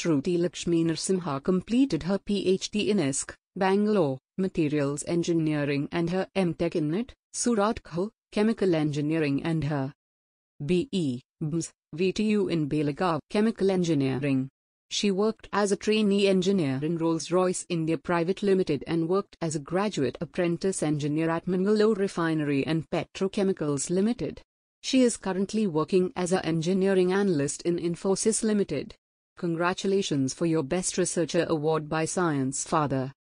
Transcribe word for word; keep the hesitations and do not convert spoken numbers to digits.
Shrutee Lakshminarasimha completed her PhD in I S C, Bangalore, Materials Engineering and her M Tech in N I T, Surat, Chemical Engineering and her B E, B S, V T U in Belagavi, Chemical Engineering. She worked as a trainee engineer in Rolls-Royce India Private Limited and worked as a graduate apprentice engineer at Mangalore Refinery and Petrochemicals Limited. She is currently working as an engineering analyst in Infosys Limited. Congratulations for your Best Researcher Award by Science Father.